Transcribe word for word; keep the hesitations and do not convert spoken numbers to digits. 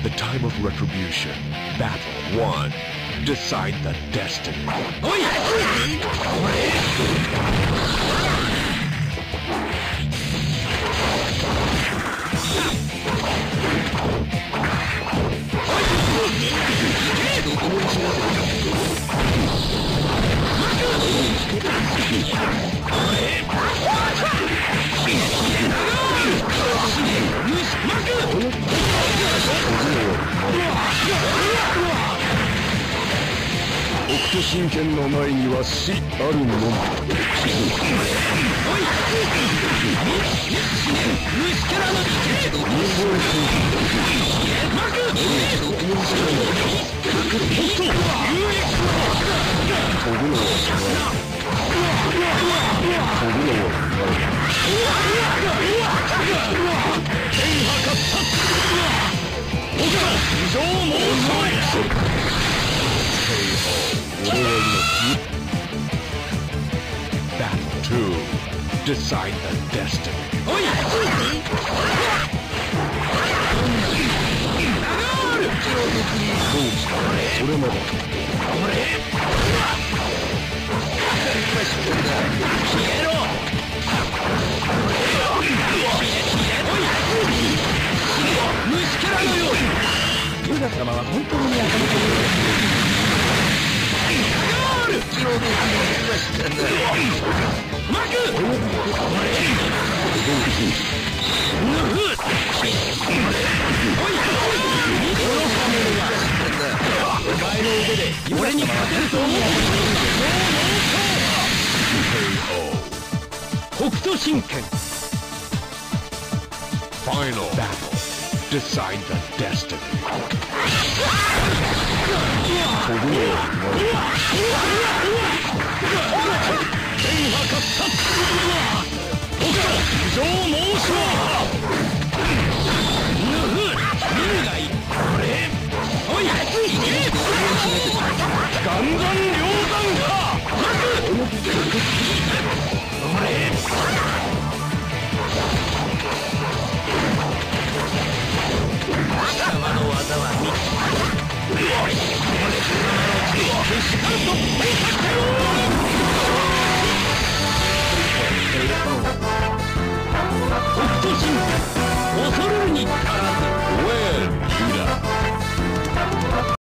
The time of retribution. Battle one. Decide the destiny. Oh北斗神拳の前には死あるもの。虫けらの飛ぶのは飛ぶのはBattle two. Decide the destiny. Oh yeah! Yuda 様は本当に頭がいい。気を抜きましたな。マク。お前の腕で俺に勝てると思う。北斗神拳。Final battle. Decide the destiny. Battle